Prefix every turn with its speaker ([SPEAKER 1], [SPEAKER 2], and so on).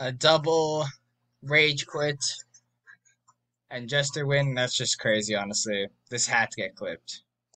[SPEAKER 1] A double rage quit and jester win. That's just crazy, honestly. This had to get clipped.